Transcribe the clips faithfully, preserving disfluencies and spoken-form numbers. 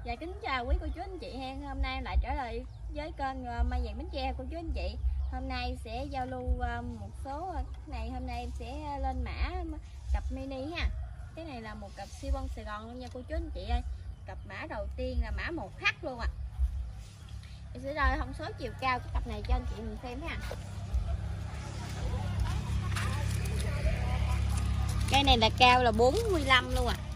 Dạ kính chào quý cô chú anh chị ha. Hôm nay lại trở lại với kênh Mai Vàng Bến Tre cô chú anh chị. Hôm nay sẽ giao lưu một số này, hôm nay em sẽ lên mã cặp mini ha. Cái này là một cặp siêu bông Sài Gòn luôn nha cô chú anh chị ơi. Cặp mã đầu tiên là mã một H luôn ạ. À. Em sẽ đo thông số chiều cao của cặp này cho anh chị mình xem ha. Cây này là cao là bốn mươi lăm luôn ạ. À.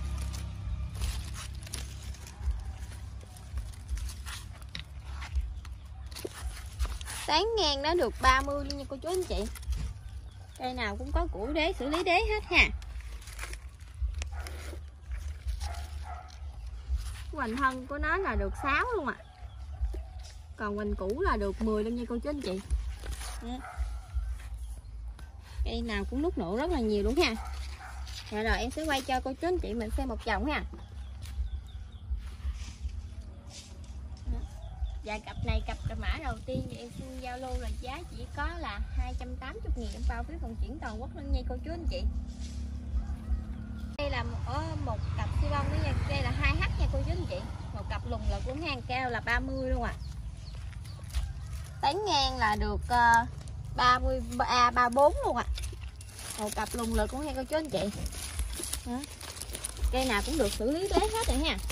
Tán ngang nó được ba mươi luôn nha cô chú anh chị. Cây nào cũng có củ đế, xử lý đế hết ha. Hoành thân của nó là được sáu luôn ạ. À. Còn hoành củ là được mười luôn nha cô chú anh chị. Cây nào cũng nút nụ rất là nhiều luôn ha. Rồi, rồi em sẽ quay cho cô chú anh chị mình xem một vòng ha. Dạ cặp này cặp mã đầu tiên thì em xin giao lưu là giá chỉ có là hai trăm tám mươi nghìn em bao phí vận chuyển toàn quốc luôn nha cô chú anh chị. Đây là một, một cặp siêu bông đó nha, đây là hai H nha cô chú anh chị. Một cặp lùng là của ngang cao là ba mươi luôn à. Tán ngang là được uh, ba mươi ba, ba mươi bốn luôn à. Một cặp lùng lực của nha cô chú anh chị. Đó. Cây nào cũng được xử lý đế hết rồi ha.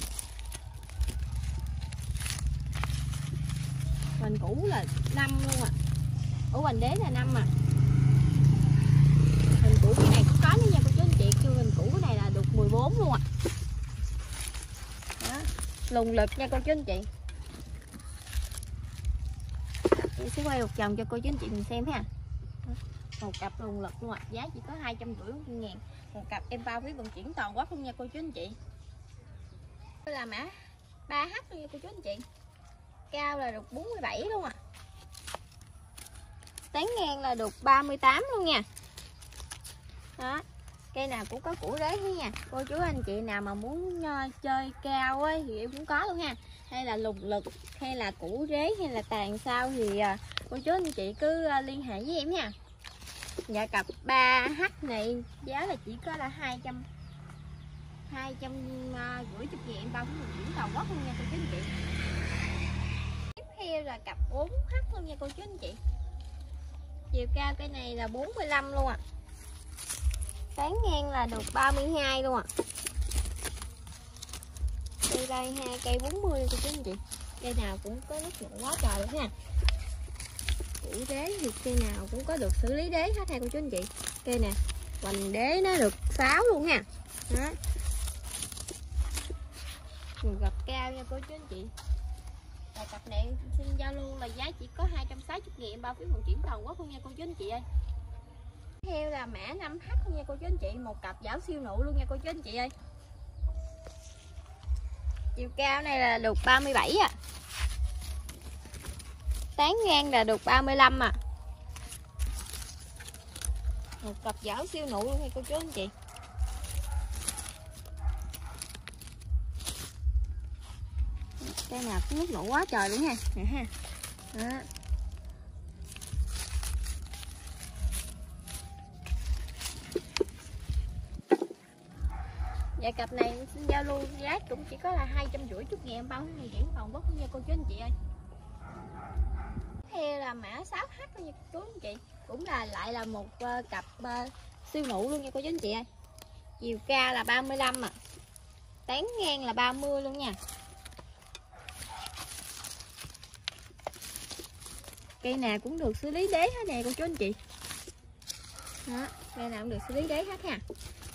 Hoành củ là năm luôn à. Ủa hoành đế là năm à. Hoành củ cái này cũng có nữa nha cô chú anh chị. Chứ hoành củ cái này là được mười bốn luôn à. Đó. Lùng lực nha cô chú anh chị. Em sẽ quay một vòng cho cô chú anh chị mình xem ha. Một cặp lùng lực luôn à. Giá chỉ có hai trăm rưỡi ngàn. Một cặp em bao phí vận chuyển toàn quốc luôn nha cô chú anh chị. Đây là mã ba H luôn nha cô chú anh chị. Cao là được bốn mươi bảy luôn à. Tán ngang là được ba mươi tám luôn nha. Đó. Cây nào cũng có củ đế hết nha. Cô chú anh chị nào mà muốn uh, chơi cao ấy thì em cũng có luôn ha. Hay là lùng lực, hay là củ đế, hay là tàn sao thì uh, cô chú anh chị cứ uh, liên hệ với em nha. Dạ cặp ba H này giá là chỉ có là hai trăm hai trăm rưỡi chục ngàn em bao phí vận chuyển toàn quốc luôn nha cô chú anh chị. Theo là cặp bốn H luôn nha cô chú anh chị. Chiều cao cây này là bốn mươi lăm luôn à. Tán ngang là được ba mươi hai luôn à. Đây đây hai cây bốn mươi luôn cô chú anh chị. Cây nào cũng có nước nhuộm quá trời luôn ha. Củ đế thì cây nào cũng có được xử lý đế hết ha cô chú anh chị. Cây nè, hoành đế nó được sáu luôn ha. Đó. Gập cao nha cô chú anh chị. Và cặp này xin giao lưu là giá chỉ có hai trăm sáu mươi nghìn em bao phí vận chuyển toàn quốc luôn nha cô chú anh chị ơi. Theo là mã năm H luôn nha cô chú anh chị, một cặp giảo siêu nụ luôn nha cô chú anh chị ơi. Chiều cao này là được ba mươi bảy à. Tán ngang là được ba mươi lăm à. Một cặp giảo siêu nụ luôn nha cô chú anh chị. Cây nào cũng nước nụ quá trời luôn ha. Đó. Dạ cặp này xin giao lưu giá cũng chỉ có là hai trăm rưỡi chút ngàn em bao phí chuyển toàn quốc nha cô chú anh chị ơi. Theo là mã sáu H nha cô chú anh chị, cũng là lại là một uh, cặp uh, siêu nụ luôn nha cô chú anh chị ơi. Chiều cao là ba mươi lăm à. Tán ngang là ba mươi luôn nha. Cây nào cũng được xử lý đế hết nè cô chú anh chị. Đó, cây nào cũng được xử lý đế hết ha.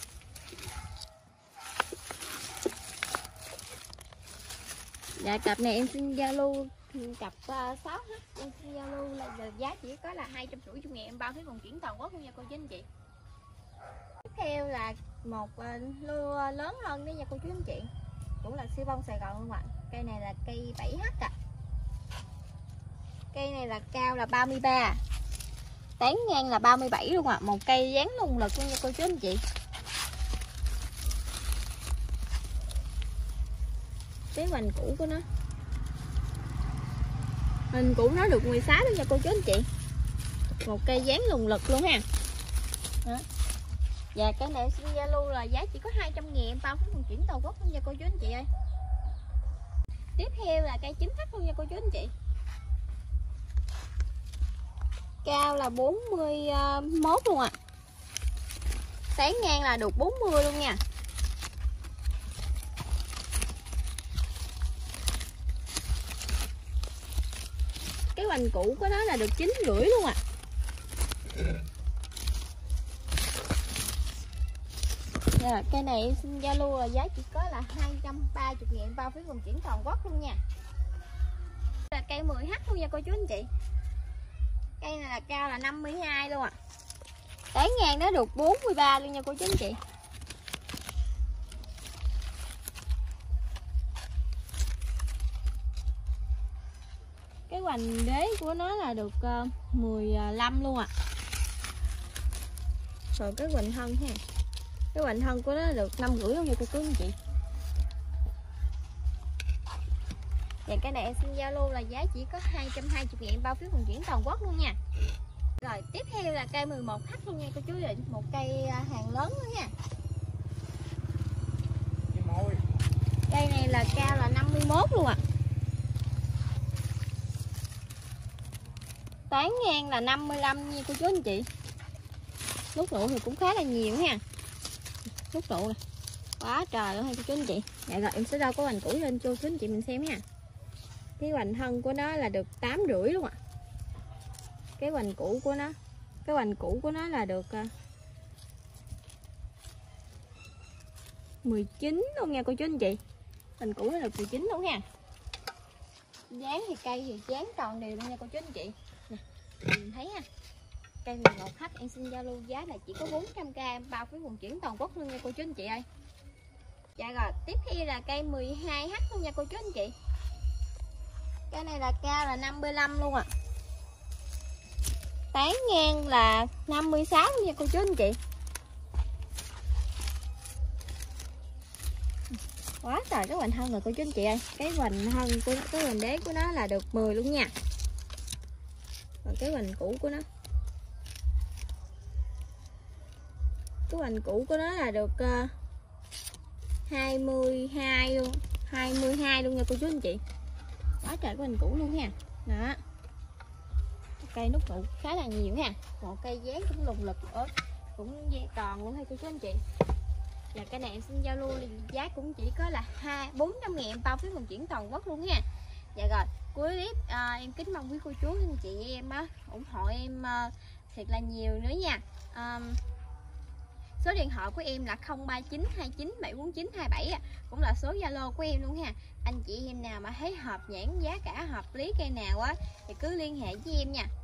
Dạ cặp này em xin giao lưu cặp uh, sáu H em xin giao lưu là giá chỉ có là hai trăm rưỡi ngàn em bao phí vận chuyển toàn quốc luôn nha cô chú anh chị. Tiếp theo là một uh, lô lớn hơn đấy nha cô chú anh chị. Cũng là siêu bông Sài Gòn luôn ạ. Cây này là cây bảy H à. Cây này là cao là ba mươi ba. Tán ngang là ba mươi bảy luôn ạ. À. Một cây dáng lùng lực luôn nha cô chú anh chị. Cái hoành củ của nó, hình củ nó được mười sáu luôn nha cô chú anh chị. Một cây dáng lùng lực luôn ha. Đó. Và cái này xin giao lưu là giá chỉ có hai trăm ngàn em bao phí vận chuyển toàn quốc luôn nha cô chú anh chị ơi. tiếp theo là cây chín H luôn nha cô chú anh chị. Cao là bốn mươi mốt luôn ạ. À. Tán ngang là được bốn mươi luôn nha. Cái hoành cũ của nó là được chín rưỡi luôn ạ. À. Rồi, cây này xin giao lưu là giá chỉ có là hai trăm ba mươi ngàn bao phí vận chuyển toàn quốc luôn nha. Là cây mười H luôn nha cô chú anh chị. Cây này là cao là năm mươi hai luôn ạ. À. Tán ngang nó được bốn mươi ba luôn nha cô chú anh chị. Cái hoành đế của nó là được mười lăm luôn ạ. À. Rồi cái hoành thân ha. Cái hoành thân của nó là được năm rưỡi luôn nha cô chú anh chị. Và cái này em xin giao lưu là giá chỉ có hai trăm hai mươi ngàn bao phí vận chuyển toàn quốc luôn nha. Rồi tiếp theo là cây mười một H luôn nha cô chú chị. Một cây hàng lớn nữa nha. Cây này là cao là năm mươi mốt luôn ạ. À. Tán ngang là năm mươi lăm nha cô chú anh chị. Lúc nụ thì cũng khá là nhiều ha. Lúc nụ nè. Quá trời luôn ha cô chú anh chị. Dạ rồi em sẽ đo cái hoành cũ lên cho chú anh chị mình xem ha. Cái hoành thân của nó là được tám rưỡi luôn ạ. À. Cái hoành cũ của nó, cái hoành cũ của nó là được mười chín luôn nha cô chú anh chị. Hoành cũ nó được mười chín luôn ha. Dáng thì cây thì dáng tròn đều luôn nha cô chú anh chị. Nè, mình thấy ha. Cây mười một H em xin giao lưu giá là chỉ có bốn trăm k bao phí vận chuyển toàn quốc luôn nha cô chú anh chị ơi. Dạ rồi, tiếp theo là cây mười hai H luôn nha cô chú anh chị. Cây này là cao là năm mươi lăm luôn ạ. À. Tán ngang là năm mươi sáu luôn nha cô chú anh chị. Quá trời cái hoành thân rồi cô chú anh chị ơi. Cái hoành thân của cái hoành đế của nó là được mười luôn nha. Còn cái hoành cũ của nó, cái hoành cũ của nó là được uh, hai mươi hai luôn, hai mươi hai luôn nha cô chú anh chị. Quá trời cái hoành cũ luôn nha. Đó. Cây nút nụ khá là nhiều ha. Một cây dáng cũng lùng lực ớt cũng dây tròn luôn ha cô chú anh chị. Và cây này em xin giao luôn giá cũng chỉ có là hai bốn trăm ngàn bao phí vận chuyển toàn quốc luôn nha. Dạ rồi, cuối clip à, em kính mong quý cô chú anh chị em á ủng hộ em à, thiệt là nhiều nữa nha. À, số điện thoại của em là không ba chín hai chín bảy bốn chín hai bảy, cũng là số Zalo của em luôn ha. Anh chị em nào mà thấy hợp nhãn giá cả hợp lý cây nào á thì cứ liên hệ với em nha.